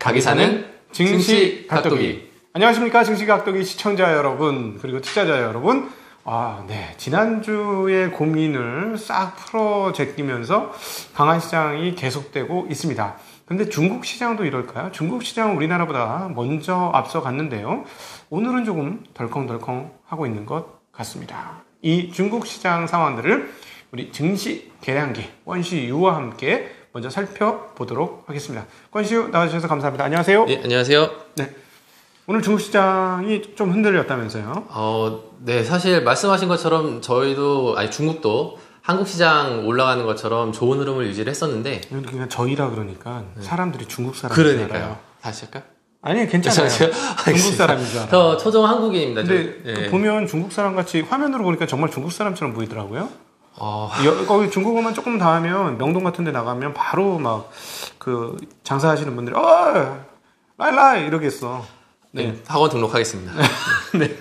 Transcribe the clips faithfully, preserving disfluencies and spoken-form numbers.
각이 사는 증시 각도기. 안녕하십니까, 증시 각도기 시청자 여러분, 그리고 투자자 여러분. 아, 네. 지난주의 고민을 싹 풀어 제끼면서 강한 시장이 계속되고 있습니다. 근데 중국 시장도 이럴까요? 중국 시장은 우리나라보다 먼저 앞서갔는데요. 오늘은 조금 덜컹덜컹 하고 있는 것 같습니다. 이 중국 시장 상황들을 우리 증시 계량기 권시 유와 함께 먼저 살펴보도록 하겠습니다. 권시 유 나와주셔서 감사합니다. 안녕하세요. 네, 안녕하세요. 네. 오늘 중국 시장이 좀 흔들렸다면서요? 어, 네, 사실 말씀하신 것처럼 저희도, 아니, 중국도 한국 시장 올라가는 것처럼 좋은 흐름을 유지를 했었는데. 그냥 저희라 그러니까 사람들이 중국 사람. 그러니까요. 다시 할까요? 아니, 괜찮아요. 중국 사람인 줄 알아요. 저 초정 한국인입니다. 근데 저, 예. 보면 중국 사람 같이 화면으로 보니까 정말 중국 사람처럼 보이더라고요. 어... 여, 거기 중국어만 조금 다 하면 명동 같은 데 나가면 바로 막 그 장사하시는 분들이 어 라이라이 이러겠어. 네. 네, 학원 등록하겠습니다. 네.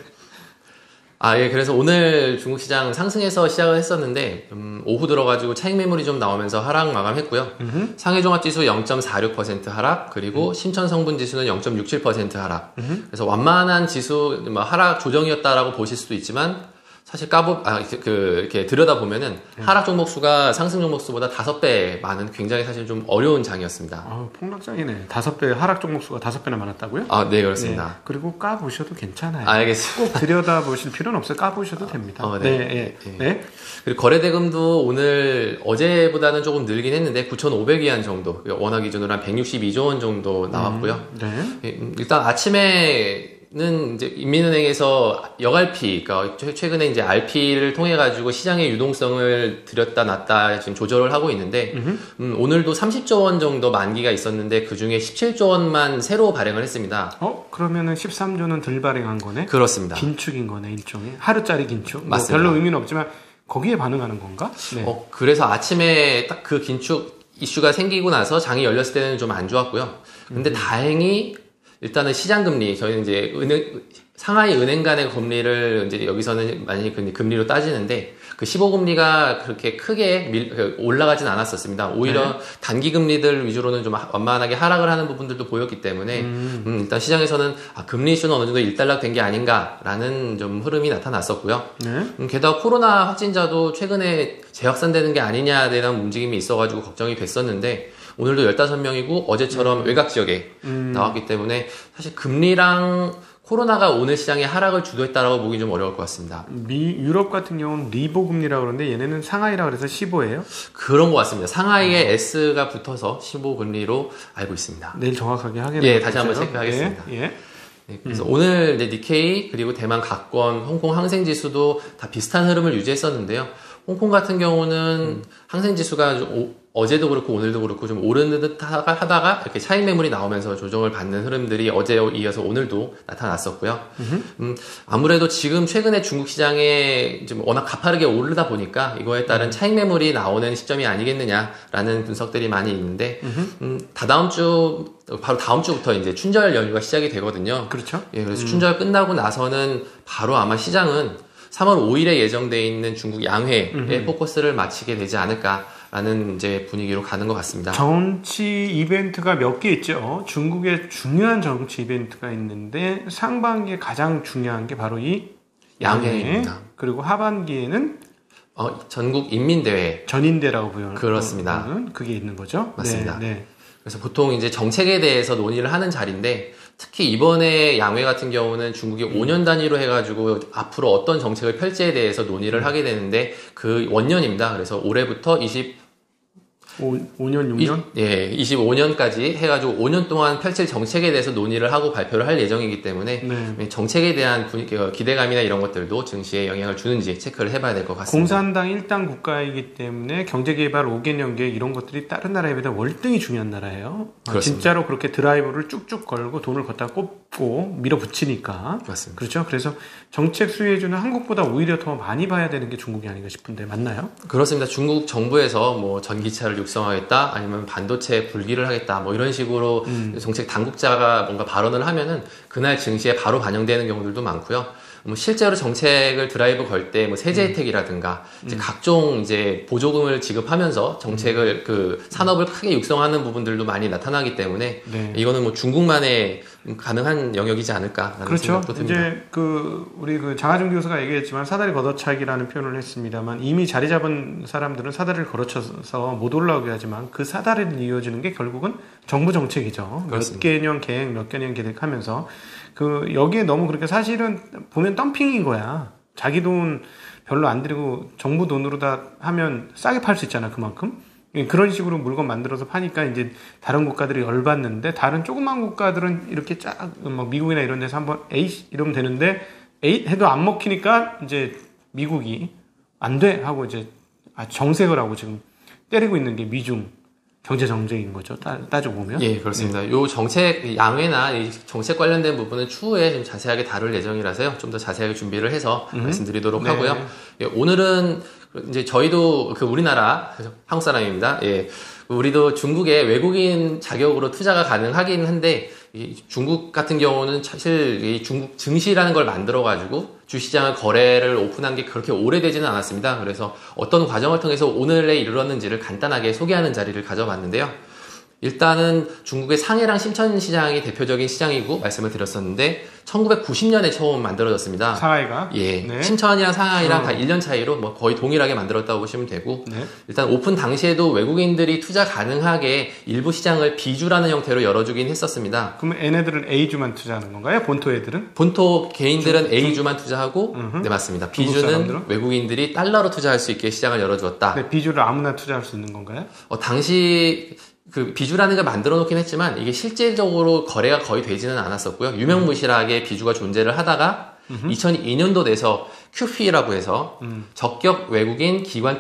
아, 예, 그래서 오늘 중국 시장 상승해서 시작을 했었는데, 음, 오후 들어가지고 차익 매물이 좀 나오면서 하락 마감했고요. 음흠. 상해종합지수 영 점 사육 퍼센트 하락, 그리고 음. 신천성분지수는 영 점 육칠 퍼센트 하락. 음흠. 그래서 완만한 지수, 뭐 하락 조정이었다라고 보실 수도 있지만, 사실 까보, 아, 그, 이렇게 들여다보면은 네. 하락 종목 수가 상승 종목 수보다 다섯 배 많은 굉장히 사실 좀 어려운 장이었습니다. 아, 폭락장이네. 다섯 배, 하락 종목 수가 다섯 배나 많았다고요? 아, 네, 그렇습니다. 네. 그리고 까보셔도 괜찮아요. 아, 알겠습니다. 꼭 들여다보실 필요는 없어요. 까보셔도 됩니다. 어, 네. 네, 네. 네. 네. 그리고 거래대금도 오늘 어제보다는 조금 늘긴 했는데 구천오백 위안 정도, 원화 기준으로 한 백육십이조 원 정도 나왔고요. 음, 네. 일단 아침에 는 이제 인민은행에서 역알피, 그러니까 최근에 이제 알피를 통해 가지고 시장의 유동성을 들였다 놨다 지금 조절을 하고 있는데, 음, 오늘도 삼십조 원 정도 만기가 있었는데 그 중에 십칠조 원만 새로 발행을 했습니다. 어? 그러면은 십삼조는 덜 발행한 거네? 그렇습니다. 긴축인 거네, 일종의. 하루짜리 긴축. 맞습니다. 뭐 별로 의미는 없지만 거기에 반응하는 건가? 네. 어, 그래서 아침에 딱 그 긴축 이슈가 생기고 나서 장이 열렸을 때는 좀 안 좋았고요. 근데 음. 다행히 일단은 시장금리, 저희는 이제 은행, 상하이 은행 간의 금리를 이제 여기서는 많이 금리로 따지는데 그 십오 금리가 그렇게 크게 밀, 올라가진 않았었습니다. 오히려 네. 단기 금리들 위주로는 좀 완만하게 하락을 하는 부분들도 보였기 때문에 음. 음, 일단 시장에서는 아, 금리 이슈는 어느 정도 일단락된 게 아닌가라는 좀 흐름이 나타났었고요. 네. 음, 게다가 코로나 확진자도 최근에 재확산되는 게 아니냐에 대한 움직임이 있어가지고 걱정이 됐었는데 오늘도 열다섯 명이고 어제처럼 음. 외곽 지역에 음. 나왔기 때문에 사실 금리랑 코로나가 오늘 시장의 하락을 주도했다라고 보기 좀 어려울 것 같습니다. 미, 유럽 같은 경우는 리보 금리라고 그러는데 얘네는 상하이라 그래서 십오예요? 그런 것 같습니다. 상하이에 어. S가 붙어서 십오 금리로 알고 있습니다. 내일 정확하게 하겠네요. 예, 다시 한번 체크하겠습니다. 예. 예. 네, 그래서 음. 오늘 이제 니케이 그리고 대만 각권, 홍콩 항생지수도 다 비슷한 흐름을 유지했었는데요. 홍콩 같은 경우는 음. 항생지수가 오, 어제도 그렇고 오늘도 그렇고 좀 오르는 듯 하다가 이렇게 차익 매물이 나오면서 조정을 받는 흐름들이 어제에 이어서 오늘도 나타났었고요. 음, 아무래도 지금 최근에 중국 시장에 좀 워낙 가파르게 오르다 보니까 이거에 따른 차익 매물이 나오는 시점이 아니겠느냐라는 분석들이 많이 있는데, 음, 다다음 주, 바로 다음 주부터 이제 춘절 연휴가 시작이 되거든요. 그렇죠. 예, 그래서 음. 춘절 끝나고 나서는 바로 아마 시장은 삼월 오일에 예정되어 있는 중국 양회에 음흠. 포커스를 맞추게 되지 않을까라는 이제 분위기로 가는 것 같습니다. 정치 이벤트가 몇 개 있죠. 중국의 중요한 정치 이벤트가 있는데 상반기에 가장 중요한 게 바로 이 양회입니다. 그리고 하반기에는 어, 전국 인민대회. 전인대라고 부르는 그렇습니다. 그게 있는 거죠. 맞습니다. 네, 네. 그래서 보통 이제 정책에 대해서 논의를 하는 자리인데 특히 이번에 양회 같은 경우는 중국이 음. 오 년 단위로 해가지고 앞으로 어떤 정책을 펼지에 대해서 논의를 음. 하게 되는데 그 원년입니다. 그래서 올해부터 이십 오 년, 육 년? 이, 예, 이십오 년까지 해가지고 오 년 동안 펼칠 정책에 대해서 논의를 하고 발표를 할 예정이기 때문에 네. 정책에 대한 분위기, 기대감이나 이런 것들도 증시에 영향을 주는지 체크를 해봐야 될 것 같습니다. 공산당 일 당 국가이기 때문에 경제개발 오 개년 계획 이런 것들이 다른 나라에 비해 월등히 중요한 나라예요. 그렇습니다. 진짜로 그렇게 드라이브를 쭉쭉 걸고 돈을 걷다 꼽고 밀어붙이니까. 맞습니다. 그렇죠. 그래서 정책 수혜주는 한국보다 오히려 더 많이 봐야 되는 게 중국이 아닌가 싶은데 맞나요? 그렇습니다. 중국 정부에서 뭐 전기차를 육성하겠다 아니면 반도체 불기를 하겠다 뭐 이런 식으로 음. 정책 당국자가 뭔가 발언을 하면은 그날 증시에 바로 반영되는 경우들도 많고요. 뭐 실제로 정책을 드라이브 걸 때 뭐 세제 혜택이라든가 음. 이제 각종 이제 보조금을 지급하면서 정책을 음. 그 산업을 크게 육성하는 부분들도 많이 나타나기 때문에 네. 이거는 뭐 중국만의 가능한 영역이지 않을까라는 그렇죠. 생각도 듭니다. 이제 그 우리 그 장하준 교수가 얘기했지만 사다리 걷어차기라는 표현을 했습니다만 이미 자리 잡은 사람들은 사다리를 걸어쳐서 못 올라오게 하지만 그 사다리를 이어주는 게 결국은 정부 정책이죠. 그렇습니다. 몇 개년 계획, 몇 개년 계획하면서 그 여기에 너무 그렇게 사실은 보면 덤핑인 거야. 자기 돈 별로 안 들이고 정부 돈으로 다 하면 싸게 팔 수 있잖아 그만큼. 그런 식으로 물건 만들어서 파니까 이제 다른 국가들이 열받는데 다른 조그만 국가들은 이렇게 쫙 막 미국이나 이런 데서 한번 에이 이러면 되는데 에이 해도 안 먹히니까 이제 미국이 안 돼 하고 이제 아 정색을 하고 지금 때리고 있는 게 미중 경제 정책인 거죠. 따, 따져보면. 예, 그렇습니다. 네. 요 정책, 양회나 이 정책 관련된 부분은 추후에 좀 자세하게 다룰 예정이라서요. 좀 더 자세하게 준비를 해서 음. 말씀드리도록 네. 하고요. 예, 오늘은 이제 저희도 그 우리나라, 한국 사람입니다. 예. 우리도 중국에 외국인 자격으로 투자가 가능하긴 한데, 이 중국 같은 경우는 사실 이 중국 증시라는 걸 만들어가지고 주시장을 거래를 오픈한 게 그렇게 오래되지는 않았습니다. 그래서 어떤 과정을 통해서 오늘에 이르렀는지를 간단하게 소개하는 자리를 가져봤는데요. 일단은 중국의 상해랑 심천 시장이 대표적인 시장이고 말씀을 드렸었는데 천구백구십 년에 처음 만들어졌습니다. 상하이가? 예. 네. 심천이랑 상하이랑 어. 다 일 년 차이로 뭐 거의 동일하게 만들었다고 보시면 되고 네. 일단 오픈 당시에도 외국인들이 투자 가능하게 일부 시장을 비주라는 형태로 열어주긴 했었습니다. 그럼 얘네들은 A주만 투자하는 건가요? 본토 애들은? 본토 개인들은 중, A주만 투자하고 음흠. 네 맞습니다. B주는 외국인들이 달러로 투자할 수 있게 시장을 열어주었다. 네, B주를 아무나 투자할 수 있는 건가요? 어, 당시 그 비주라는 걸 만들어 놓긴 했지만 이게 실제적으로 거래가 거의 되지는 않았었고요. 유명무실하게 비주가 존재를 하다가 음흠. 이천이 년도 돼서 큐피라고 해서 음. 적격 외국인 기관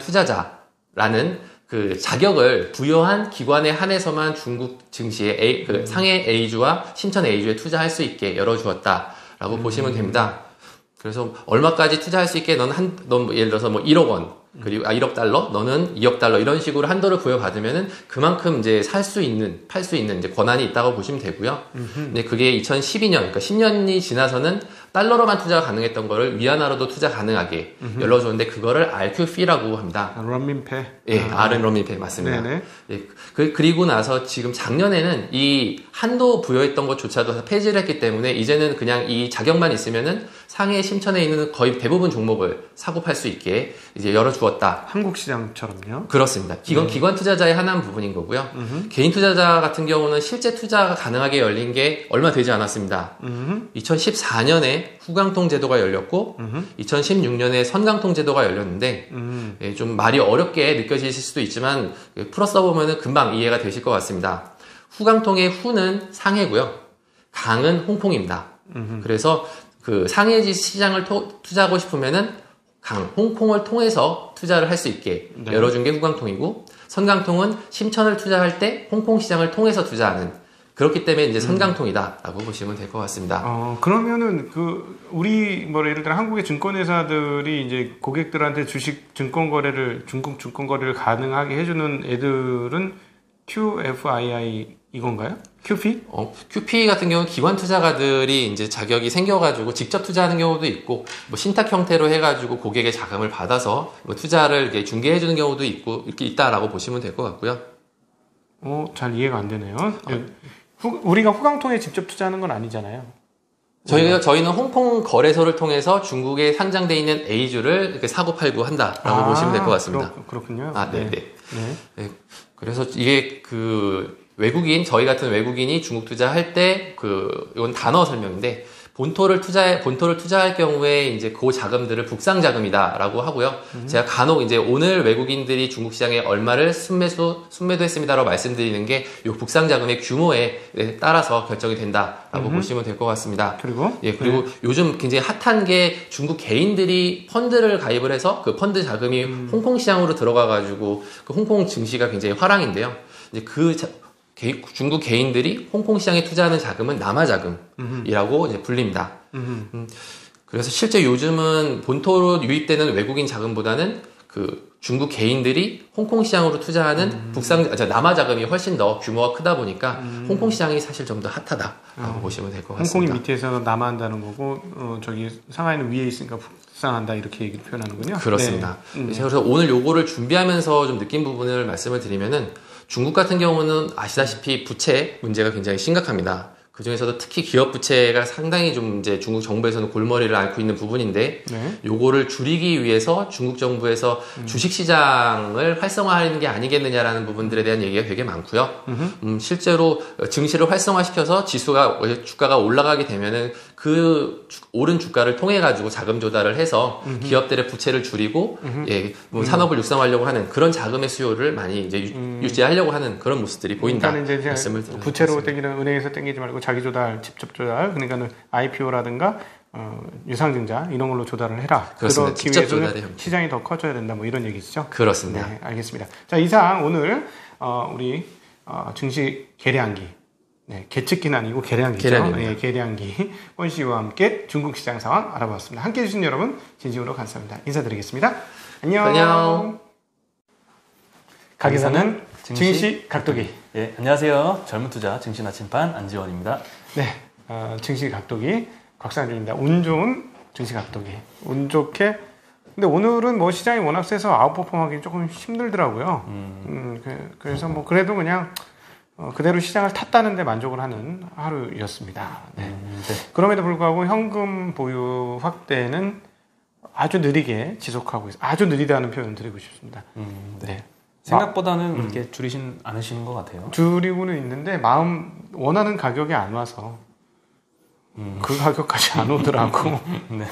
투자자라는 그 자격을 부여한 기관에 한해서만 중국 증시에 A, 그 음. 상해 A주와 심천 A주에 투자할 수 있게 열어주었다라고 음. 보시면 됩니다. 그래서 얼마까지 투자할 수 있게 넌 한, 넌 예를 들어서 뭐 일억 원 그리고 아 일억 달러, 너는 이억 달러 이런 식으로 한도를 부여받으면은 그만큼 이제 살 수 있는, 팔 수 있는 이제 권한이 있다고 보시면 되고요. 음흠. 근데 그게 이천십이 년, 그러니까 십 년이 지나서는 달러로만 투자가 가능했던 거를 위안화로도 투자 가능하게 음흠. 열어줬는데 그거를 알큐피라고 합니다. 아, 런민페. 예, 아. R은 런민페 맞습니다. 네네. 예, 그, 그리고 나서 지금 작년에는 이 한도 부여했던 것조차도 폐지를 했기 때문에 이제는 그냥 이 자격만 있으면은 상해 심천에 있는 거의 대부분 종목을 사고 팔 수 있게 이제 열어주었다. 한국 시장처럼요? 그렇습니다. 기관, 음. 기관 투자자의 하나인 부분인 거고요. 음흠. 개인 투자자 같은 경우는 실제 투자가 가능하게 열린 게 얼마 되지 않았습니다. 음흠. 이천십사 년에 후강통 제도가 열렸고 음흠. 이천십육 년에 선강통 제도가 열렸는데 음. 예, 좀 말이 어렵게 느껴지실 수도 있지만 풀어 써보면 금방 이해가 되실 것 같습니다. 후강통의 후는 상해고요. 강은 홍콩입니다. 음흠. 그래서 그 상해지 시장을 토, 투자하고 싶으면은 강, 홍콩을 통해서 투자를 할 수 있게 네. 열어준 게 후강통이고 선강통은 심천을 투자할 때 홍콩 시장을 통해서 투자하는 그렇기 때문에 이제 선강통이다라고 음. 보시면 될 것 같습니다. 어, 그러면은 그 우리 뭐 예를 들어 한국의 증권회사들이 이제 고객들한테 주식 증권 거래를 중국 증권 거래를 가능하게 해주는 애들은 큐에프아이아이 이건가요? 큐피? 어, 큐피 같은 경우는 기관 투자가들이 이제 자격이 생겨가지고 직접 투자하는 경우도 있고, 뭐 신탁 형태로 해가지고 고객의 자금을 받아서 뭐 투자를 이렇게 중개해주는 경우도 있고, 이렇게 있다라고 보시면 될 것 같고요. 어, 잘 이해가 안 되네요. 어. 후, 우리가 후강통에 직접 투자하는 건 아니잖아요. 저희가, 저희는 홍콩 거래소를 통해서 중국에 상장되어 있는 A주를 이렇게 사고 팔고 한다라고 아, 보시면 될 것 같습니다. 그렇, 그렇군요. 아, 네네. 네. 네. 네. 그래서 이게 그, 외국인, 저희 같은 외국인이 중국 투자할 때, 그, 이건 단어 설명인데, 본토를 투자해, 본토를 투자할 경우에 이제 그 자금들을 북상 자금이다라고 하고요. 음. 제가 간혹 이제 오늘 외국인들이 중국 시장에 얼마를 순매수, 순매도했습니다라고 말씀드리는 게 이 북상 자금의 규모에 따라서 결정이 된다라고 음. 보시면 될 것 같습니다. 그리고? 예, 그리고 네. 요즘 굉장히 핫한 게 중국 개인들이 펀드를 가입을 해서 그 펀드 자금이 음. 홍콩 시장으로 들어가가지고 그 홍콩 증시가 굉장히 화랑인데요. 이제 그 자, 중국 개인들이 홍콩 시장에 투자하는 자금은 남아자금이라고 이제 불립니다. 음, 그래서 실제 요즘은 본토로 유입되는 외국인 자금보다는 그 중국 개인들이 홍콩 시장으로 투자하는 음. 북상, 아, 남아 자금이 훨씬 더 규모가 크다 보니까 음. 홍콩 시장이 사실 좀 더 핫하다라고 음. 보시면 될 것 홍콩이 같습니다. 밑에서 남아한다는 거고 어, 저기 상하이는 위에 있으니까 북상한다 이렇게 얘기를 표현하는군요. 그렇습니다. 네. 음. 그래서 오늘 요거를 준비하면서 좀 느낀 부분을 말씀을 드리면은 중국 같은 경우는 아시다시피 부채 문제가 굉장히 심각합니다. 그 중에서도 특히 기업 부채가 상당히 좀 이제 중국 정부에서는 골머리를 앓고 있는 부분인데, 네. 요거를 줄이기 위해서 중국 정부에서 음. 주식시장을 활성화하는 게 아니겠느냐라는 부분들에 대한 얘기가 되게 많고요. 음, 실제로 증시를 활성화시켜서 지수가, 주가가 올라가게 되면은 그 주, 오른 주가를 통해 가지고 자금 조달을 해서 음흠. 기업들의 부채를 줄이고, 음흠. 예, 뭐 음. 산업을 육성하려고 하는 그런 자금의 수요를 많이 이제 유, 음. 유지하려고 하는 그런 모습들이 보인다. 그러니까 이제 말씀을 부채로 드리겠습니다. 땡기는 은행에서 땡기지 말고 자기 조달, 직접 조달, 그러니까는 아이피오라든가 어, 유상증자 이런 걸로 조달을 해라. 그렇습니다. 그렇기 직접 위해서는 조달의 형태. 시장이 더 커져야 된다. 뭐 이런 얘기시죠? 그렇습니다. 네, 알겠습니다. 자, 이상 오늘 어, 우리 어, 증시 계량기, 네, 계측기는 아니고 계량기죠. 계량입니다. 네, 계량기 권 씨와 함께 중국 시장 상황 알아봤습니다. 함께해 주신 여러분 진심으로 감사합니다. 인사드리겠습니다. 안녕. 안녕. 가게사는 증시, 증시 각도기. 예, 안녕하세요. 젊은 투자 증시 나침반 안지원입니다. 네, 어, 증시 각도기 곽상준입니다. 운 좋은 증시 각도기. 운 좋게. 근데 오늘은 뭐 시장이 워낙 세서 아웃퍼폼하기 조금 힘들더라고요. 음, 음, 그, 그래서 뭐 그래도 그냥 어, 그대로 시장을 탔다는데 만족을 하는 하루였습니다. 네. 음, 네. 그럼에도 불구하고 현금 보유 확대는 아주 느리게 지속하고 있어요. 아주 느리다는 표현을 드리고 싶습니다. 음, 네. 네. 생각보다는 음. 이렇게 줄이진 않으시는 것 같아요. 줄이고는 있는데 마음 원하는 가격이 안 와서 음, 그 가격까지 안 오더라고. 네.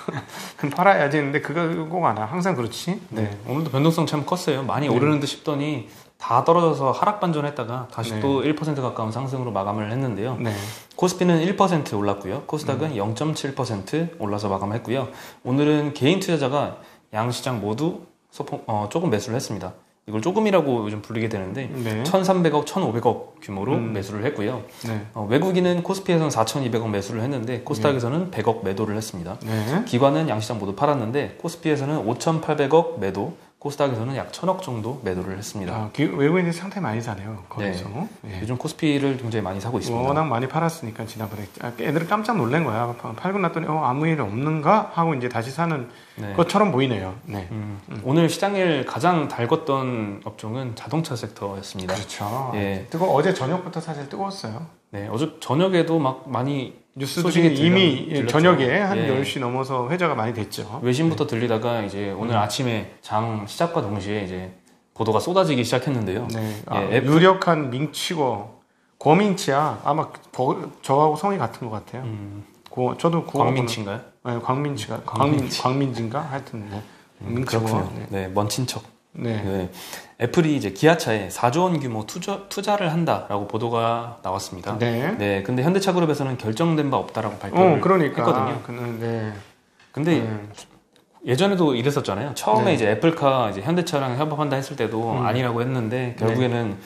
그럼 팔아야지 했는데 그 가격 꼭 안 와. 항상 그렇지. 네. 오늘도 변동성 참 컸어요. 많이 네. 오르는 듯 싶더니 다 떨어져서 하락 반전했다가 다시 네. 또 일 퍼센트 가까운 상승으로 마감을 했는데요. 네. 코스피는 일 퍼센트 올랐고요. 코스닥은 음. 영 점 칠 퍼센트 올라서 마감했고요. 오늘은 개인 투자자가 양시장 모두 소폭, 어, 조금 매수를 했습니다. 이걸 조금이라고 요즘 불리게 되는데 네. 천삼백억, 천오백억 규모로 음. 매수를 했고요. 네. 어, 외국인은 코스피에서는 사천이백억 매수를 했는데 코스닥에서는 백억 매도를 했습니다. 네. 기관은 양시장 모두 팔았는데 코스피에서는 오천팔백억 매도, 코스닥에서는 약 천억 정도 매도를 했습니다. 아, 기- 외국인들이 상당히 많이 사네요. 거기서. 네. 요즘 코스피를 굉장히 많이 사고 있습니다. 워낙 많이 팔았으니까 지난번에 아, 애들이 깜짝 놀란 거야. 팔고 났더니 어, 아무 일 없는가 하고 이제 다시 사는 네. 것처럼 보이네요. 네. 음, 오늘 시장을 가장 달궜던 업종은 자동차 섹터였습니다. 그렇죠. 예. 뜨거 어제 저녁부터 사실 뜨거웠어요. 네, 어제 저녁에도 막 많이 뉴스들이 소식이 들려- 이미 들렸죠. 저녁에 한 예. 열 시 넘어서 회자가 많이 됐죠. 외신부터 들리다가 이제 오늘 음. 아침에 장 시작과 동시에 이제 보도가 쏟아지기 시작했는데요. 네. 아, 예, 애플- 유력한 민치고 고민치야. 아마 버- 저하고 성이 같은 것 같아요. 음, 고, 저도 고 광민치인가요? 네, 광민치가 광민치. 광민 광민진가 하여튼 네. 음, 민치고. 그렇군요. 네. 네, 먼 친척. 네. 네. 애플이 이제 기아차에 사조 원 규모 투자, 투자를 한다라고 보도가 나왔습니다. 네. 네, 근데 현대차 그룹에서는 결정된 바 없다라고 발표를 어, 그러니까. 했거든요. 그는 네. 근데 네. 예전에도 이랬었잖아요. 처음에 네. 이제 애플카 이제 현대차랑 협업한다 했을 때도 음. 아니라고 했는데 결국에는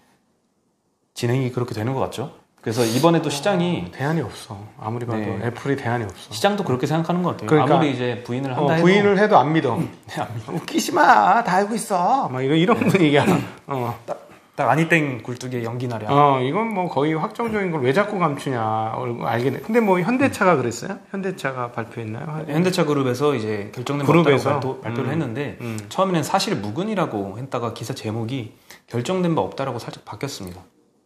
진행이 그렇게 되는 것 같죠. 그래서 이번에도 시장이 대안이 없어. 아무리 봐도 네. 애플이 대안이 없어. 시장도 그렇게 생각하는 것 같아요. 그러니까 아무리 이제 부인을 한다 어, 해도 부인을 해도 안 믿어. 네, 안 믿- 웃기지 마. 다 알고 있어. 막 이런 이런 분위기야. 어. 딱 아니땡 굴뚝에 연기 나랴. 어, 이건 뭐 거의 확정적인 걸 왜 자꾸 감추냐. 얼굴 알겠네. 근데 뭐 현대차가 그랬어요? 현대차가 발표했나요? 현대차 그룹에서 이제 결정된 바 그룹에서? 없다고 발표, 발표를 음. 했는데 음. 처음에는 사실 무근이라고 했다가 기사 제목이 결정된 바 없다라고 살짝 바뀌었습니다.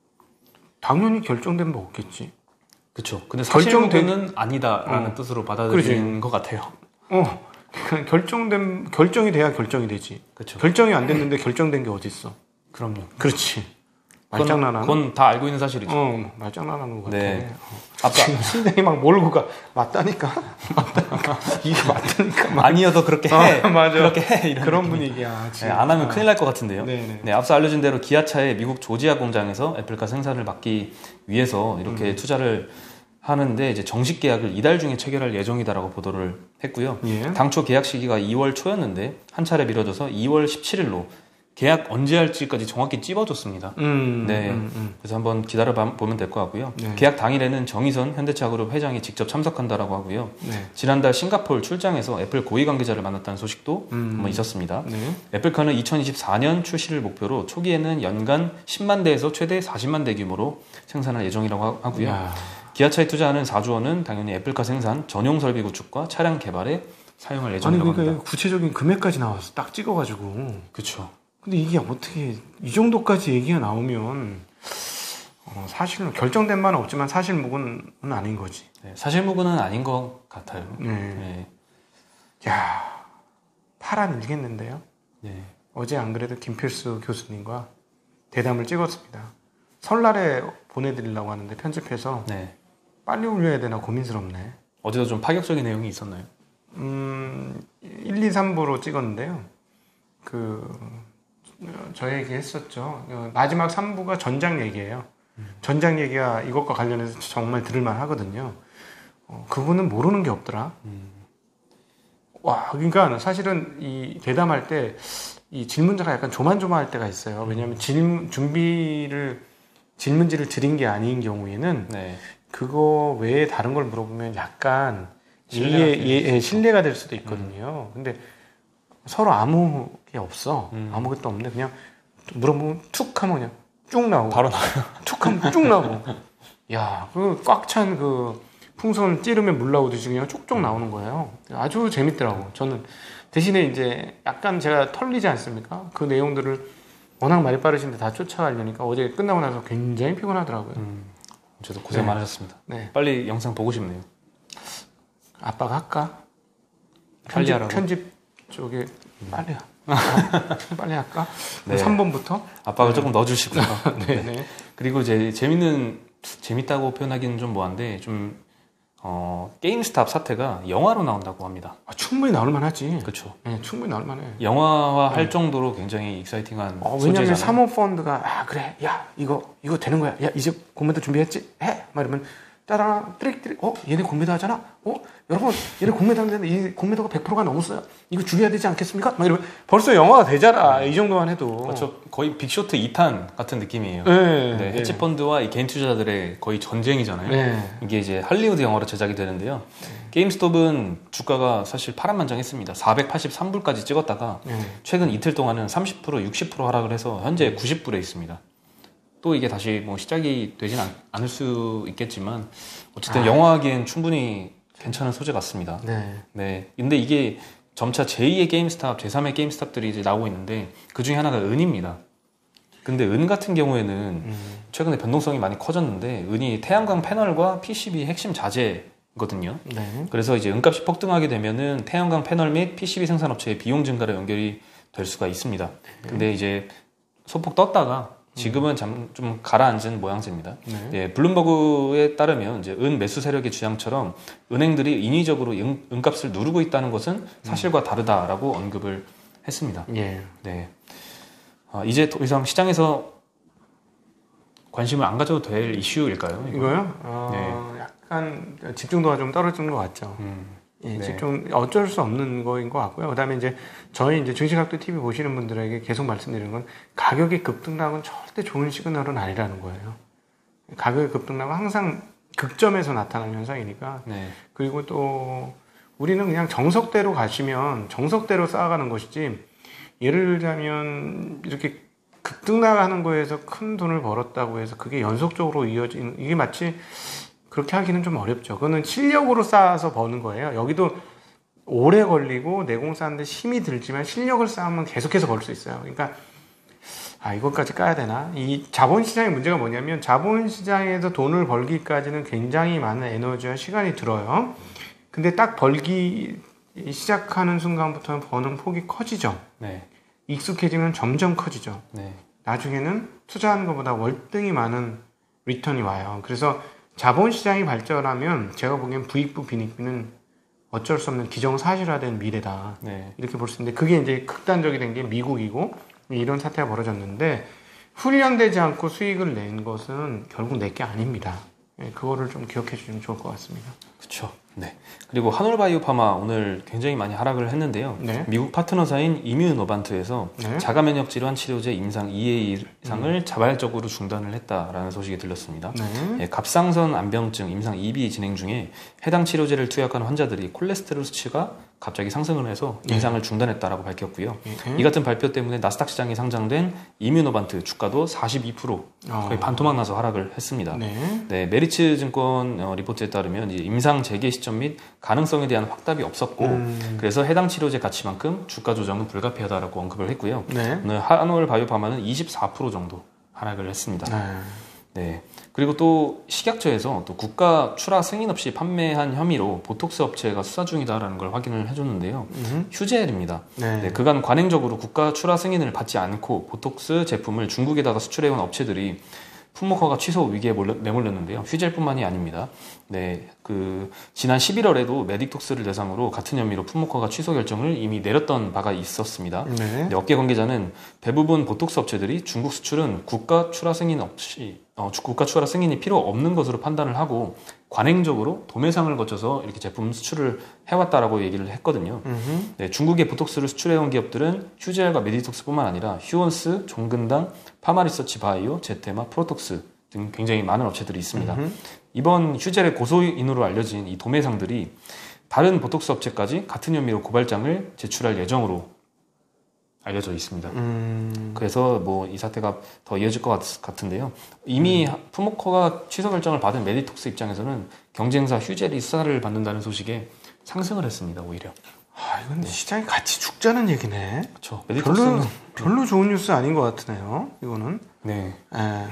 당연히 결정된 바 없겠지. 그렇죠. 근데 사실 결정된- 무근은 아니다라는 어. 뜻으로 받아들이는 것 같아요. 어. 그러니까 결정된 결정이 돼야 결정이 되지. 그렇죠. 결정이 안 됐는데 결정된 게 어디 있어? 그럼요. 그렇지. 그건, 말장난하는. 그건 다 알고 있는 사실이죠. 어, 말장난하는 것 같아. 네. 어. 아까 지금 심장이 막 몰고 가. 맞다니까. 맞다니까. 이게 맞다니까. 막. 아니어도 그렇게 해. 어, 맞아. 그렇게 해. 이런 그런 느낌이. 분위기야. 네, 지금. 안 하면 아. 큰일 날 것 같은데요. 네네. 네, 앞서 알려진 대로 기아차의 미국 조지아 공장에서 애플카 생산을 막기 위해서 이렇게 음. 투자를 하는데 이제 정식 계약을 이달 중에 체결할 예정이다라고 보도를 했고요. 예. 당초 계약 시기가 이월 초였는데 한 차례 미뤄져서 이월 십칠일로 계약 언제 할지까지 정확히 찝어줬습니다. 음, 네, 음, 음. 그래서 한번 기다려 보면 될 것 같고요. 네. 계약 당일에는 정의선 현대차그룹 회장이 직접 참석한다라고 하고요. 네. 지난달 싱가포르 출장에서 애플 고위 관계자를 만났다는 소식도 음. 한번 있었습니다. 네. 애플카는 이천이십사 년 출시를 목표로 초기에는 연간 십만 대에서 최대 사십만 대 규모로 생산할 예정이라고 하고요. 야. 기아차에 투자하는 사조 원은 당연히 애플카 생산, 전용 설비 구축과 차량 개발에 사용할 아니 예정이라고 그러니까 합니다. 구체적인 금액까지 나와서 딱 찍어가지고. 그렇죠. 근데 이게 어떻게 이 정도까지 얘기가 나오면 어, 사실은 결정된 바는 없지만 사실 무근은 아닌 거지. 네, 사실 무근은 아닌 것 같아요. 네. 네. 야, 파란 일겠는데요. 네. 어제 안 그래도 김필수 교수님과 대담을 찍었습니다. 설날에 보내드리려고 하는데 편집해서 네. 빨리 올려야 되나 고민스럽네. 어제도 좀 파격적인 내용이 있었나요? 음, 일, 이, 삼 부로 찍었는데요. 그 저 얘기 했었죠. 마지막 삼 부가 전장 얘기예요. 전장 얘기가 이것과 관련해서 정말 들을만 하거든요. 어, 그분은 모르는 게 없더라. 음. 와, 그러니까 사실은 이 대담할 때 이 질문자가 약간 조만조만할 때가 있어요. 왜냐하면 질문, 준비를 질문지를 드린 게 아닌 경우에는 네. 그거 외에 다른 걸 물어보면 약간 신뢰가 예, 될 예, 수도 예, 있죠. 신뢰가 될 수도 있거든요. 근데 서로 아무 게 없어. 음. 아무것도 없는데 그냥 물어보면 툭 하면 그냥 쭉 나오고 바로 나와요. 툭 하면 쭉 나오고 야, 그 꽉 찬 그 풍선을 찌르면 물 나오듯이 그냥 쭉쭉 나오는 거예요. 아주 재밌더라고. 저는 대신에 이제 약간 제가 털리지 않습니까? 그 내용들을 워낙 말이 빠르신데 다 쫓아가려니까 어제 끝나고 나서 굉장히 피곤하더라고요. 음. 저도 고생 네. 많으셨습니다. 네. 빨리 영상 보고 싶네요. 아빠가 할까? 빨리 편집, 하라고? 편집 쪽에 빨리 빨리 할까? 네. 삼 번부터? 압박을 조금 넣어주시고요. 네, 네. 그리고 이제 재밌는 재밌다고 표현하기는 좀 뭐한데 좀 어, 게임스탑 사태가 영화로 나온다고 합니다. 아, 충분히 나올 만하지. 그렇죠. 네, 충분히 나올 만해. 영화화 할 정도로 굉장히 익사이팅한 어, 왜냐면 소재잖아요. 사모펀드가 아 그래 야 이거 이거 되는 거야 야 이제 공매도 준비했지 해 막 이러면 따라 띠릭 띠릭 어 얘네 공매도 하잖아 어 여러분 얘네 공매도 하는데 이 공매도가 백 퍼센트가 넘었어요 이거 줄여야 되지 않겠습니까 막 이러면 벌써 영화가 되잖아 이 정도만 해도 그렇죠. 거의 빅쇼트 이 탄 같은 느낌이에요. 네, 네, 네. 헤지펀드와 이 개인 투자자들의 거의 전쟁이잖아요. 네. 이게 이제 할리우드 영화로 제작이 되는데요. 게임스톱은 주가가 사실 파란만장했습니다. 사백팔십삼 불까지 찍었다가 네. 최근 이틀 동안은 삼십 퍼센트, 육십 퍼센트 하락을 해서 현재 구십 불에 있습니다. 또 이게 다시 뭐 시작이 되진 않, 않을 수 있겠지만 어쨌든 아. 영화하기엔 충분히 괜찮은 소재 같습니다. 네. 네. 근데 이게 점차 제이의 게임스탑, 제삼의 게임스탑들이 이제 나오고 있는데 그 중에 하나가 은입니다. 근데 은 같은 경우에는 음. 최근에 변동성이 많이 커졌는데 은이 태양광 패널과 피시비 핵심 자재거든요. 네. 그래서 이제 은값이 폭등하게 되면은 태양광 패널 및 피시비 생산업체의 비용 증가로 연결이 될 수가 있습니다. 근데 이제 소폭 떴다가 지금은 잠, 좀 가라앉은 모양새입니다. 네. 예, 블룸버그에 따르면 이제 은 매수 세력의 주장처럼 은행들이 인위적으로 은, 은값을 누르고 있다는 것은 사실과 다르다라고 언급을 했습니다. 예. 네. 아, 이제 더 이상 시장에서 관심을 안 가져도 될 이슈일까요? 이거? 이거요? 어, 약간 집중도가 좀 떨어지는 것 같죠. 음, 예, 네. 집중 어쩔 수 없는 거인 것 같고요. 그다음에 이제 저희 이제 증시각도 티비 보시는 분들에게 계속 말씀드리는 건 가격의 급등락은 절대 좋은 시그널은 아니라는 거예요. 가격의 급등락은 항상 극점에서 나타나는 현상이니까. 네. 그리고 또 우리는 그냥 정석대로 가시면 정석대로 쌓아가는 것이지. 예를 들자면 이렇게 급등락하는 거에서 큰 돈을 벌었다고 해서 그게 연속적으로 이어지는 이게 마치 그렇게 하기는 좀 어렵죠. 그거는 실력으로 쌓아서 버는 거예요. 여기도 오래 걸리고 내공사하는데 힘이 들지만 실력을 쌓으면 계속해서 벌 수 있어요. 그러니까 아 이것까지 까야 되나? 이 자본시장의 문제가 뭐냐면 자본시장에서 돈을 벌기까지는 굉장히 많은 에너지와 시간이 들어요. 근데 딱 벌기 시작하는 순간부터는 버는 폭이 커지죠. 네. 익숙해지면 점점 커지죠. 네. 나중에는 투자하는 것보다 월등히 많은 리턴이 와요. 그래서 자본시장이 발전하면 제가 보기엔 부익부 빈익비는 어쩔 수 없는 기정사실화된 미래다. 네. 이렇게 볼 수 있는데 그게 이제 극단적이 된 게 미국이고 이런 사태가 벌어졌는데 훈련되지 않고 수익을 낸 것은 결국 내게 아닙니다. 네, 그거를 좀 기억해 주시면 좋을 것 같습니다. 그렇죠. 네. 그리고 한올바이오파마 오늘 굉장히 많이 하락을 했는데요. 네. 미국 파트너사인 이뮤노반트에서 네. 자가면역 질환 치료제 임상 이 에이 이상을 음. 자발적으로 중단을 했다라는 소식이 들렸습니다. 네. 네, 갑상선 암병증 임상 이 비 진행 중에 해당 치료제를 투약한 환자들이 콜레스테롤 수치가 갑자기 상승을 해서 임상을 네. 중단했다라고 밝혔고요. 네. 이 같은 발표 때문에 나스닥 시장에 상장된 이뮤노반트 주가도 사십이 퍼센트 거의 어. 반토막 나서 하락을 했습니다. 네. 네, 메리츠 증권 어, 리포트에 따르면 이제 임상 재개 시점 및 가능성에 대한 확답이 없었고 음. 그래서 해당 치료제 가치만큼 주가 조정은 불가피하다라고 언급을 했고요. 네. 오늘 한올 바이오파마는 이십사 퍼센트 정도 하락을 했습니다. 네. 네. 그리고 또 식약처에서 또 국가 출하 승인 없이 판매한 혐의로 보톡스 업체가 수사 중이다라는 걸 확인을 해줬는데요. 음. 휴젤입니다. 네. 네, 그간 관행적으로 국가 출하 승인을 받지 않고 보톡스 제품을 중국에다가 수출해온 업체들이 품목허가 취소 위기에 몰려, 내몰렸는데요. 휴젤뿐만이 아닙니다. 네, 그 지난 십일월에도 메딕톡스를 대상으로 같은 혐의로 품목허가 취소 결정을 이미 내렸던 바가 있었습니다. 네. 네, 업계 관계자는 대부분 보톡스 업체들이 중국 수출은 국가 출하 승인 없이 어, 국가 출하 승인이 필요 없는 것으로 판단을 하고 관행적으로 도매상을 거쳐서 이렇게 제품 수출을 해왔다라고 얘기를 했거든요. 네, 중국의 보톡스를 수출해온 기업들은 휴젤과 메디톡스뿐만 아니라 휴원스, 종근당, 파마리서치 바이오, 제테마, 프로톡스 등 굉장히 많은 업체들이 있습니다. 음흠. 이번 휴젤의 고소인으로 알려진 이 도매상들이 다른 보톡스 업체까지 같은 혐의로 고발장을 제출할 예정으로 알려져 있습니다. 음... 그래서 뭐 이 사태가 더 이어질 것 같, 같은데요. 이미 음... 품목허가 취소 결정을 받은 메디톡스 입장에서는 경쟁사 휴젤이 수사를 받는다는 소식에 상승을 했습니다. 오히려. 아, 이건 네. 시장이 같이 죽자는 얘기네. 그렇죠. 메디톡스는 별로, 별로 좋은 뉴스 아닌 것 같으네요. 이거는. 네. 에.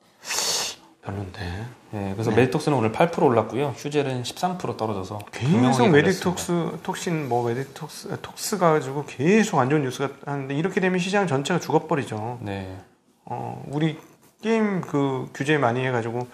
별론데. 네, 그래서 네. 메디톡스는 오늘 팔 퍼센트 올랐고요. 휴젤은 십삼 퍼센트 떨어져서 계속 메디톡스, 톡신, 뭐 메디톡스, 톡스 가지고 계속 안 좋은 뉴스가 하는데 이렇게 되면 시장 전체가 죽어버리죠. 네. 어, 우리 게임 그 규제 많이 해가지고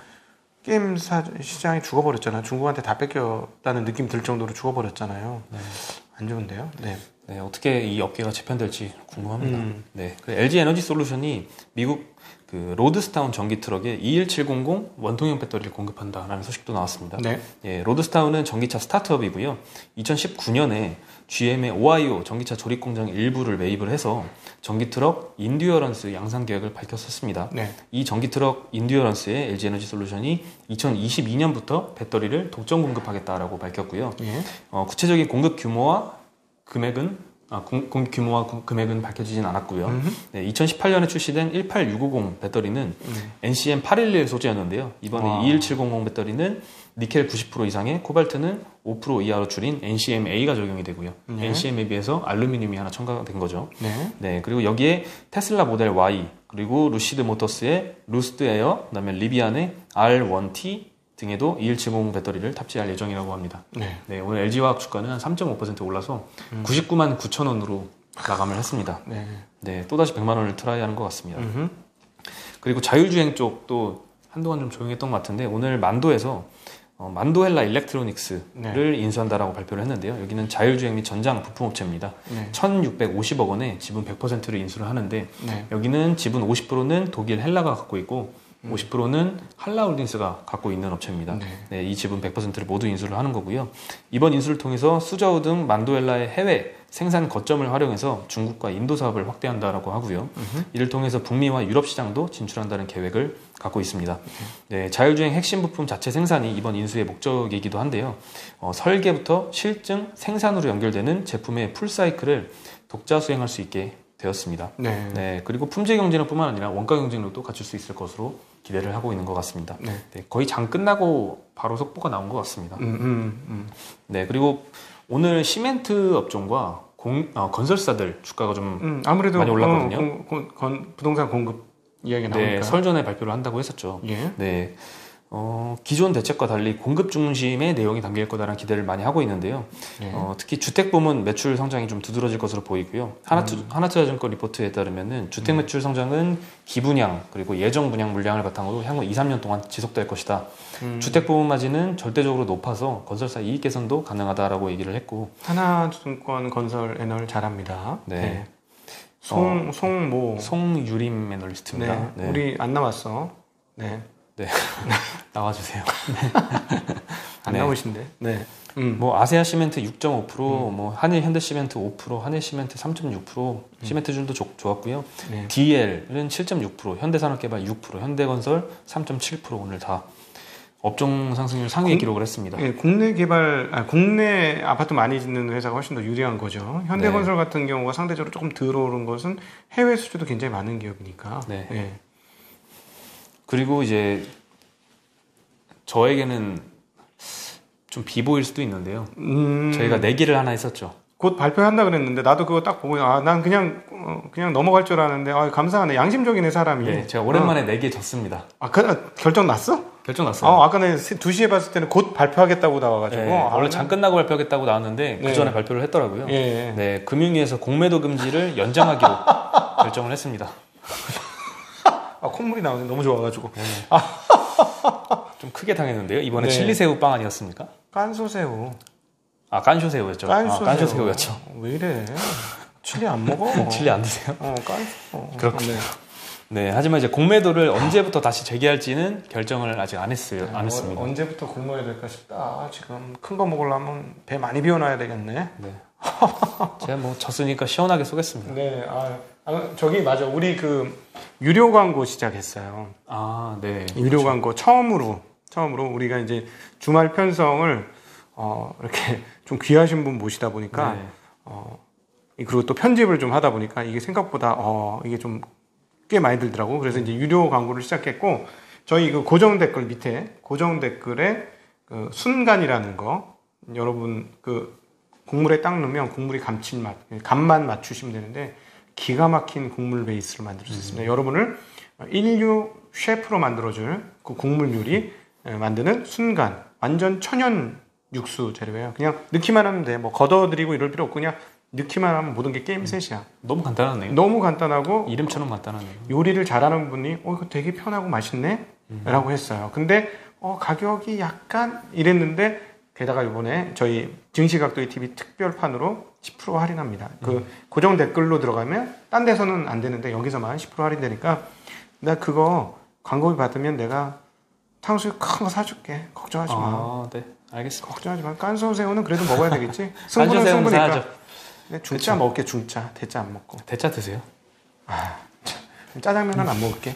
게임 사, 시장이 죽어버렸잖아요. 중국한테 다 뺏겼다는 느낌 들 정도로 죽어버렸잖아요. 네. 안 좋은데요. 네. 네, 어떻게 이 업계가 재편될지 궁금합니다. 음. 네, 그 엘지 에너지 솔루션이 미국 그 로드스타운 전기 트럭에 이일칠공공 원통형 배터리를 공급한다라는 소식도 나왔습니다. 네. 예, 로드스타운은 전기차 스타트업이고요. 이천십구 년에 지엠의 오하이오 전기차 조립 공장 일부를 매입을 해서 전기 트럭 인듀어런스 양산 계획을 밝혔었습니다. 네. 이 전기 트럭 인듀어런스에 엘지 에너지 솔루션이 이천이십이 년부터 배터리를 독점 공급하겠다라고 밝혔고요. 예. 어, 구체적인 공급 규모와 금액은 아, 공, 공급 규모와 금액은 밝혀지진 않았고요. 네, 이천십팔 년에 출시된 일팔육오공 배터리는 음. 엔씨엠 팔백십일 소재였는데요. 이번에 와. 이일칠공공 배터리는 니켈 구십 퍼센트 이상의 코발트는 오 퍼센트 이하로 줄인 엔씨엠에이가 적용이 되고요. 네. 엔씨엠에 비해서 알루미늄이 하나 첨가된 거죠. 네. 네, 그리고 여기에 테슬라 모델 Y, 그리고 루시드 모터스의 루스트 에어, 그다음에 리비안의 알 원 티 등에도 이일칠공 배터리를 탑재할 예정이라고 합니다. 네. 네, 오늘 엘지화학 주가는 한 삼 점 오 퍼센트 올라서 음. 구십구만 구천 원으로 마감을 했습니다. 네. 네, 또다시 백만 원을 트라이하는 것 같습니다. 음흠. 그리고 자율주행 쪽도 한동안 좀 조용했던 것 같은데 오늘 만도에서 어, 만도헬라 일렉트로닉스를 네. 인수한다라고 발표를 했는데요. 여기는 자율주행 및 전장 부품업체입니다. 네. 천육백오십억 원에 지분 백 퍼센트를 인수를 하는데 네. 여기는 지분 오십 퍼센트는 독일 헬라가 갖고 있고 오십 퍼센트는 한라홀딩스가 갖고 있는 업체입니다. 네. 네, 이 지분 백 퍼센트를 모두 인수를 하는 거고요. 이번 인수를 통해서 수저우 등 만도헬라의 해외 생산 거점을 활용해서 중국과 인도 사업을 확대한다라고 하고요. 으흠. 이를 통해서 북미와 유럽 시장도 진출한다는 계획을 갖고 있습니다. 네, 자율주행 핵심 부품 자체 생산이 이번 인수의 목적이기도 한데요. 어, 설계부터 실증, 생산으로 연결되는 제품의 풀사이클을 독자 수행할 수 있게 되었습니다. 네. 네, 그리고 품질 경쟁력뿐만 아니라 원가 경쟁력도 갖출 수 있을 것으로 기대를 하고 있는 것 같습니다. 네. 네, 거의 장 끝나고 바로 속보가 나온 것 같습니다. 음, 음, 음. 네, 그리고 오늘 시멘트 업종과 공, 어, 건설사들 주가가 좀 음, 아무래도 많이 올랐거든요. 어, 건, 건, 부동산 공급 이야기 나오니까. 네, 설 전에 발표를 한다고 했었죠. 예. 네. 어, 기존 대책과 달리 공급 중심의 내용이 담길 거다라는 기대를 많이 하고 있는데요. 네. 어, 특히 주택 부문 매출 성장이 좀 두드러질 것으로 보이고요. 하나투, 음. 하나투자증권 리포트에 따르면은 주택 매출 성장은 기분양 그리고 예정 분양 물량을 바탕으로 향후 이, 삼 년 동안 지속될 것이다. 음. 주택 부문 마진은 절대적으로 높아서 건설사 이익 개선도 가능하다라고 얘기를 했고. 하나증권 건설 애널 잘합니다. 네. 네. 송, 어, 송모. 송유림 애널리스트입니다. 네. 네. 우리 안 나왔어. 네. 네. 나와주세요. 안 네. 나오신데. 네. 음. 뭐 아세아 시멘트 육 점 오 퍼센트, 음. 뭐 한일 현대 시멘트 오 퍼센트, 한일 시멘트 삼 점 육 퍼센트, 음. 시멘트준도 좋, 좋았고요. 네. 디엘은 칠 점 육 퍼센트, 현대산업개발 육 퍼센트, 현대건설 삼 점 칠 퍼센트 오늘 다 업종 상승률 상위에 기록을 했습니다. 네, 국내 개발, 아, 국내 아파트 많이 짓는 회사가 훨씬 더 유리한 거죠. 현대건설 네. 같은 경우가 상대적으로 조금 들어오른 것은 해외 수주도 굉장히 많은 기업이니까. 네. 네. 그리고 이제 저에게는 좀 비보일 수도 있는데요. 음... 저희가 내기를 하나 했었죠. 곧 발표한다 그랬는데 나도 그거 딱 보고 아, 난 그냥 어, 그냥 넘어갈 줄 알았는데 아, 감사하네. 양심적이네 사람이. 네, 제가 오랜만에 어. 내기에 졌습니다. 아, 그, 아, 결정 났어? 결정 났어요. 아, 아까 내 두 시에 봤을 때는 곧 발표하겠다고 나와가지고. 네, 아, 원래 장 끝나고 발표하겠다고 나왔는데 네. 그 전에 발표를 했더라고요. 네. 네, 금융위에서 공매도 금지를 연장하기로 결정을 했습니다. 아, 콧물이 나오네. 너무 좋아가지고. 네. 좀 크게 당했는데요. 이번에 네. 칠리새우 빵 아니었습니까? 깐소새우. 아, 깐쇼새우였죠. 깐쇼새우. 아, 깐쇼새우였죠. 왜 이래? 칠리 안 먹어? 칠리 안 드세요? 어, 깐쇼. 그렇군요. 네. 네, 하지만 이제 공매도를 언제부터 다시 재개할지는 결정을 아직 안 했어요. 안 했습니다. 어, 언제부터 굶어야 될까 싶다. 지금 큰 거 먹으려면 배 많이 비워놔야 되겠네. 네. 제가 뭐 졌으니까 시원하게 쏘겠습니다. 네, 아, 아 저기 맞아. 우리 그 유료 광고 시작했어요. 아, 네. 유료 그렇죠. 광고 처음으로 처음으로 우리가 이제 주말 편성을 어, 이렇게 좀 귀하신 분 모시다 보니까 네. 어, 그리고 또 편집을 좀 하다 보니까 이게 생각보다 어, 이게 좀 꽤 많이 들더라고. 그래서 이제 유료 광고를 시작했고 저희 그 고정 댓글 밑에 고정 댓글에 그 순간이라는 거 여러분 그 국물에 딱 넣으면 국물이 감칠맛, 간만 맞추시면 되는데 기가 막힌 국물 베이스를 만들 수 있습니다. 음. 여러분을 인류 셰프로 만들어줄 그 국물 요리 만드는 순간 완전 천연 육수 재료예요. 그냥 넣기만 하면 돼. 뭐 걷어들이고 이럴 필요 없고 그냥 넣기만 하면 모든 게 게임 셋이야. 너무 간단하네요. 너무 간단하고 이름처럼 간단하네요. 요리를 잘하는 분이 어 이거 되게 편하고 맛있네 음. 라고 했어요. 근데 어 가격이 약간 이랬는데 게다가 이번에 저희 증시각도기 티비 특별판으로 십 퍼센트 할인합니다. 음. 그 고정 댓글로 들어가면 딴 데서는 안 되는데 여기서만 십 퍼센트 할인되니까 나 그거 광고비 받으면 내가 탕수육 큰 거 사줄게. 걱정하지 마. 아, 네. 알겠습니다. 걱정하지 마. 깐소새우는 그래도 먹어야 되겠지? 승부는 승부니까. 사야죠. 네, 중짜 그쵸. 먹을게. 중짜. 대짜 안 먹고. 대짜 드세요. 아, 짜장면은 안 먹을게.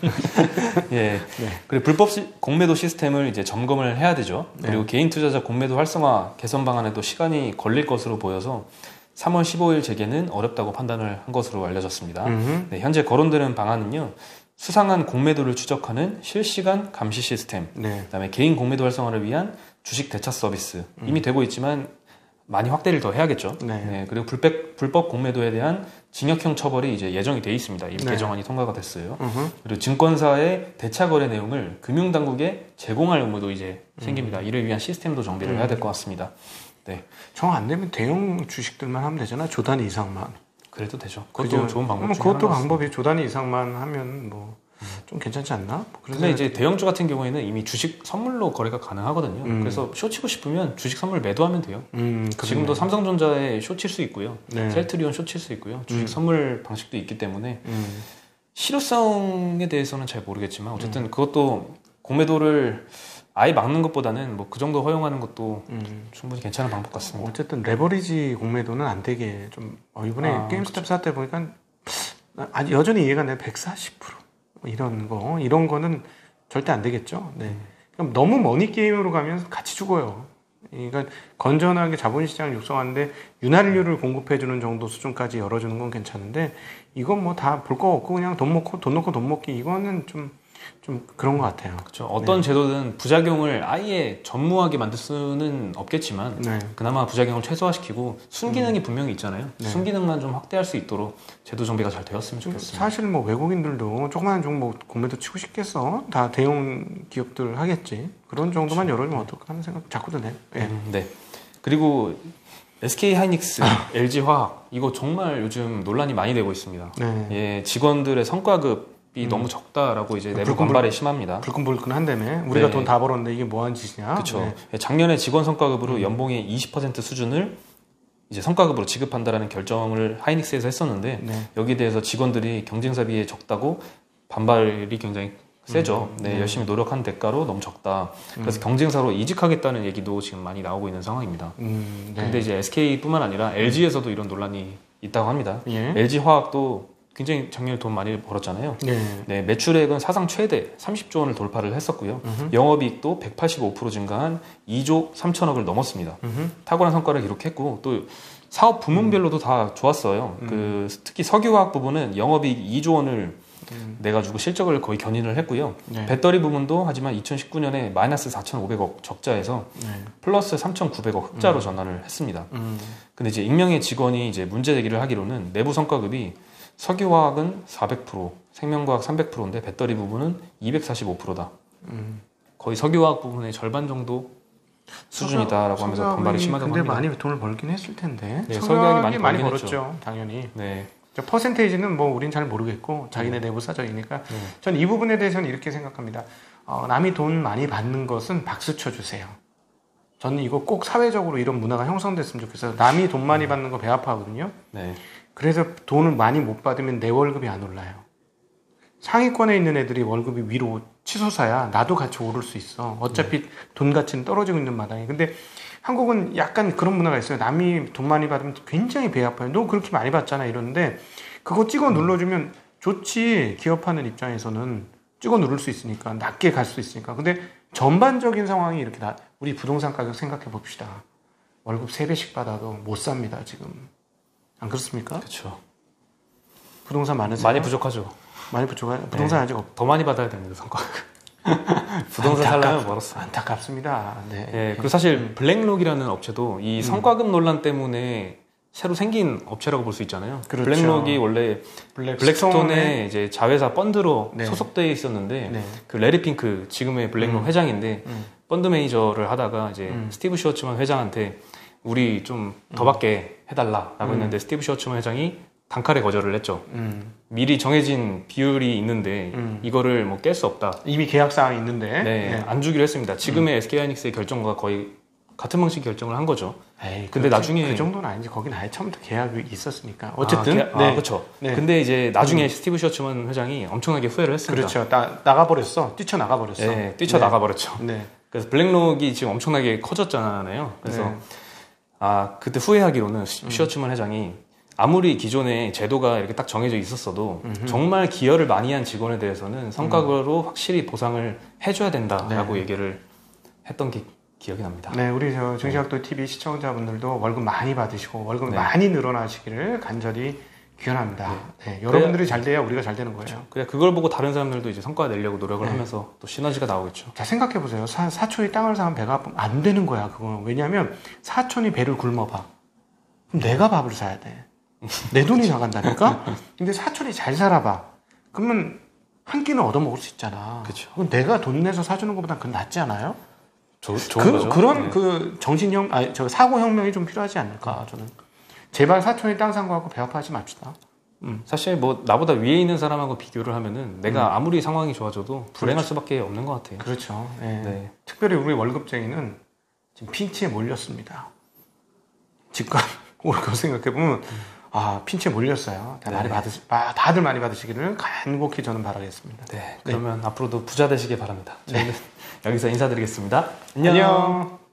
예. 네. 그리고 불법 시, 공매도 시스템을 이제 점검을 해야 되죠. 네. 그리고 개인 투자자 공매도 활성화 개선 방안에도 시간이 걸릴 것으로 보여서 삼월 십오일 재개는 어렵다고 판단을 한 것으로 알려졌습니다. 네, 현재 거론되는 방안은요. 수상한 공매도를 추적하는 실시간 감시 시스템, 네. 그다음에 개인 공매도 활성화를 위한 주식 대차 서비스 음. 이미 되고 있지만 많이 확대를 더 해야겠죠. 네. 네, 그리고 불법, 불법 공매도에 대한 징역형 처벌이 이제 예정이 돼 있습니다. 이미 네. 개정안이 통과가 됐어요. 으흠. 그리고 증권사의 대차 거래 내용을 금융당국에 제공할 의무도 이제 음. 생깁니다. 이를 위한 시스템도 정비를 음. 해야 될 것 같습니다. 네. 정 안 되면 대형 주식들만 하면 되잖아. 조 단위 이상만. 그래도 되죠. 그것도 그죠? 좋은 방법 중에 그것도 방법이 조 단위 이상만 하면 뭐 좀 괜찮지 않나? 근데 이제 대형주 같은 경우에는 이미 주식 선물로 거래가 가능하거든요. 음. 그래서 쇼 치고 싶으면 주식 선물 매도하면 돼요. 음, 지금도 삼성전자에 쇼 칠 수 있고요. 네. 셀트리온 쇼 칠 수 있고요. 주식 음. 선물 방식도 있기 때문에 음. 실효성에 대해서는 잘 모르겠지만 어쨌든 음. 그것도 공매도를 아예 막는 것보다는 뭐 그 정도 허용하는 것도 음. 충분히 괜찮은 방법 같습니다. 어쨌든 레버리지 공매도는 안 되게 좀 어, 이번에 아, 게임스탑 사태 보니까 아직 여전히 이해가 안 돼. 백사십 퍼센트 이런 거 이런 거는 절대 안 되겠죠. 네. 그럼 너무 머니 게임으로 가면 같이 죽어요. 그러니까 건전하게 자본시장을 육성하는데 윤활유를 공급해주는 정도 수준까지 열어주는 건 괜찮은데 이건 뭐 다 볼 거 없고 그냥 돈 먹고 돈 넣고 돈 먹기 이거는 좀 좀 그런 것 같아요. 그렇죠. 어떤 네. 제도든 부작용을 아예 전무하게 만들 수는 없겠지만 네. 그나마 부작용을 최소화시키고 순기능이 음. 분명히 있잖아요. 네. 순기능만 좀 확대할 수 있도록 제도 정비가 잘 되었으면 좋겠습니다. 사실 뭐 외국인들도 조그마한 종목 공매도 치고 싶겠어. 다 대형 기업들 하겠지. 그런 정도만 그렇죠. 열어주면 어떨까 하는 생각 자꾸 드네. 네. 음, 네. 그리고 에스케이하이닉스, 엘지화학 이거 정말 요즘 논란이 많이 되고 있습니다. 네. 예, 직원들의 성과급 이 음. 너무 적다라고 이제 내부 반발이 심합니다. 불끈불끈한다며 우리가 네. 돈 다 벌었는데 이게 뭐하는 짓이냐. 그렇죠. 네. 작년에 직원 성과급으로 음. 연봉의 이십 퍼센트 수준을 이제 성과급으로 지급한다라는 결정을 하이닉스에서 했었는데 네. 여기에 대해서 직원들이 경쟁사 비해 적다고 반발이 굉장히 세죠. 음. 네, 음. 열심히 노력한 대가로 너무 적다. 그래서 음. 경쟁사로 이직하겠다는 얘기도 지금 많이 나오고 있는 상황입니다. 음, 네. 근데 이제 에스케이뿐만 아니라 엘지에서도 이런 논란이 있다고 합니다. 예. 엘지화학도 굉장히 작년에 돈 많이 벌었잖아요. 네. 네, 매출액은 사상 최대 삼십조 원을 돌파를 했었고요. 음흠. 영업이익도 백팔십오 퍼센트 증가한 이조 삼천억을 넘었습니다. 음흠. 탁월한 성과를 기록했고 또 사업 부문별로도 음. 다 좋았어요. 음. 그 특히 석유화학 부분은 영업이익 이조 원을 음. 내가지고 실적을 거의 견인을 했고요. 네. 배터리 부분도 하지만 이천십구 년에 마이너스 사천오백억 적자에서 네. 플러스 삼천구백억 흑자로 음. 전환을 했습니다. 음. 근데 이제 익명의 직원이 이제 문제 제기를 하기로는 내부 성과급이 석유화학은 사백 퍼센트, 생명과학 삼백 퍼센트인데 배터리 부분은 이백사십오 퍼센트다. 음. 거의 석유화학 부분의 절반 정도 수준이다라고 하면서 반발이 심하다고 근데 합니다. 많이 돈을 벌긴 했을 텐데. 네, 석유화학이 석유화학이 많이, 많이 벌었죠, 당연히. 네. 저 퍼센테이지는 뭐 우린 잘 모르겠고 자기네 내부 사정이니까 네. 전 이 부분에 대해서는 이렇게 생각합니다. 어, 남이 돈 많이 받는 것은 박수 쳐주세요. 저는 이거 꼭 사회적으로 이런 문화가 형성됐으면 좋겠어요. 남이 돈 많이 받는 거 배 아파하거든요. 네. 그래서 돈을 많이 못 받으면 내 월급이 안 올라요. 상위권에 있는 애들이 월급이 위로 치솟아야 나도 같이 오를 수 있어. 어차피 네. 돈 가치는 떨어지고 있는 마당에. 근데 한국은 약간 그런 문화가 있어요. 남이 돈 많이 받으면 굉장히 배 아파요. 너 그렇게 많이 받잖아 이러는데 그거 찍어 눌러주면 좋지. 기업하는 입장에서는 찍어 누를 수 있으니까 낮게 갈 수 있으니까. 근데 전반적인 상황이 이렇게 다 우리 부동산 가격 생각해 봅시다. 월급 세 배씩 받아도 못 삽니다 지금. 안 그렇습니까? 그렇죠. 부동산 많으세요? 많이 부족하죠. 많이 부족해요. 부동산 네. 아직 없. 더 많이 받아야 됩니다 성과. 부동산 살려면 멀었어. 안타깝습니다. 네. 네. 그리고 사실 음. 블랙록이라는 업체도 이 성과급 논란 때문에 새로 생긴 업체라고 볼 수 있잖아요. 그렇죠. 블랙록이 원래 블랙스톤에 블랙스톤의 이제 자회사 펀드로 네. 소속돼 있었는데 네. 그 레리 핑크 지금의 블랙록 음. 회장인데 음. 펀드 매니저를 하다가 이제 음. 스티브 슈워츠만 회장한테 우리 좀 더 받게 해달라라고 음. 했는데 스티브 슈워츠만 회장이 단칼에 거절을 했죠. 음. 미리 정해진 비율이 있는데 음. 이거를 뭐 깰 수 없다. 이미 계약 사항이 있는데. 네, 네. 안 주기로 했습니다. 지금의 음. 에스케이하이닉스의 결정과 거의 같은 방식 결정을 한 거죠. 에이, 근데 나중에 그 정도는 아니지. 거긴 아예 처음부터 계약이 있었으니까. 어쨌든. 아, 계... 네. 아 그렇죠. 네. 근데 이제 나중에 음. 스티브 셔츠먼 회장이 엄청나게 후회를 했습니다. 그렇죠. 나, 나가버렸어. 뛰쳐나가버렸어. 네, 뛰쳐나가버렸죠. 네. 그래서 블랙록이 지금 엄청나게 커졌잖아요. 그래서 네. 아 그때 후회하기로는 음. 슈워츠먼 회장이 아무리 기존에 제도가 이렇게 딱 정해져 있었어도 음흠. 정말 기여를 많이 한 직원에 대해서는 성과급으로 음. 확실히 보상을 해줘야 된다라고 네. 얘기를 했던 게 기억이 납니다. 네, 우리 저 증시학도 티비 시청자분들도 월급 많이 받으시고 월급 네. 많이 늘어나시기를 간절히 기원합니다. 네. 네, 여러분들이 그래, 잘 돼야 우리가 잘 되는 거예요. 그래 그걸 보고 다른 사람들도 이제 성과 내려고 노력을 네. 하면서 또 시너지가 나오겠죠. 자, 생각해 보세요. 사, 사촌이 땅을 사면 배가 아프면 안 되는 거야, 그거는. 왜냐하면 사촌이 배를 굶어봐. 그럼 내가 밥을 사야 돼. 내 돈이 나간다니까? 근데 사촌이 잘 살아봐. 그러면 한 끼는 얻어먹을 수 있잖아. 그쵸. 그럼 내가 돈 내서 사주는 것보다 그건 낫지 않아요? 조, 좋은 그, 거죠. 그런 네. 그 정신형, 아니, 저 사고혁명이 좀 필요하지 않을까, 저는. 제발 사촌이 땅 산 거 갖고 배 아파하지 맙시다. 음. 사실 뭐 나보다 위에 있는 사람하고 비교를 하면은 내가 음. 아무리 상황이 좋아져도 불행할 그렇죠. 수밖에 없는 것 같아요. 그렇죠. 네. 네. 특별히 우리 월급쟁이는 지금 핀치에 몰렸습니다. 집값 오를 거 생각해보면 음. 아 핀치에 몰렸어요. 다 네. 많이 받으시, 다들 많이 받으시기를 간곡히 저는 바라겠습니다. 네. 그러면 네. 앞으로도 부자 되시길 바랍니다. 저희는 네. 여기서 인사드리겠습니다. 안녕. 안녕.